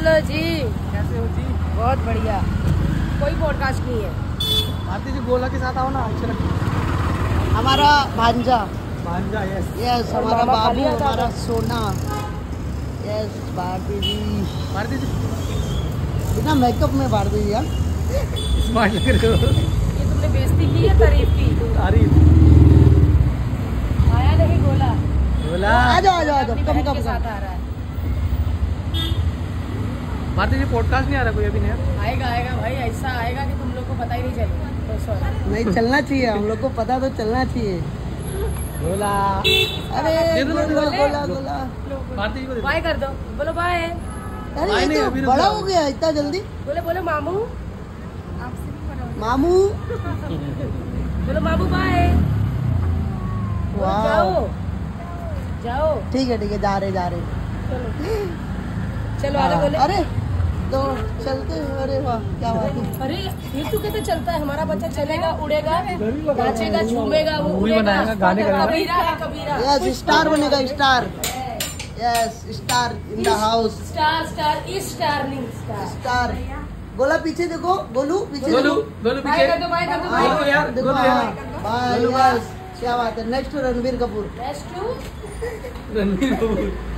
Hello जी, कैसे हो जी? बहुत बढ़िया। कोई पॉडकास्ट नहीं है। भारती जी गोला के साथ आओ ना, अच्छे लगते। हमारा भांजा, भांजा, यस यस, और हमारा मामा बाबू, खाली आता हमारा था। सोना, यस। भारती जी भारती जी बिना मेकअप में, भारती जी स्मार्ट लग रहे हो। ये तुमने बेइज्जती की है, तारीफ की? तारीफ। आया नहीं गोला? गोला आ जाओ आ जाओ आ जाओ, अपनी कम बहन कम के साथ साथ आ रहा है। भारती जी पॉडकास्ट नहीं आ रहा कोई अभी नया? आएगा आएगा भाई, ऐसा आएगा कि तुम लोग को पता ही नहीं चलेगा। तो सॉरी, नहीं चलना चाहिए, हम लोग को पता तो चलना चाहिए। गोला अरे दे दो, गोला गोला, भारती जी को दे दो। बाय कर दो, बोलो बाय। बाय अरे नहीं, ये अभी तो रुक बड़ा जाओ। हो गया इतना जल्दी। बोले बोले मामू, मामू, बोलो मामू बाय। वाह। जाओ जाओ, ठीक है जा रहे चलो चलो आगे बोले। अरे तो चलते हैं। अरे वाह क्या बात है। अरे ये तो कैसे चलता है? हमारा बच्चा चलेगा, उड़ेगा, नाचेगा, झूमेगा, वो मूवी उड़ेगा, बनाएगा, गाने गाएगा। कबीरा है कबीरा। यस स्टार बनेगा, star. Yes star in the house. Star star is starring star. Star. गोला पीछे देखो, गोलू पीछे गोलू देखो। गोलू बाय पीछे। कर दो, बाय कर दो, हाँ, गोलू यार, देखो, गोलू हाँ, यार। बाय, गोलू यस क्या बात है। Next Ranbir Kapoor. Best to Ranbir Kapoor.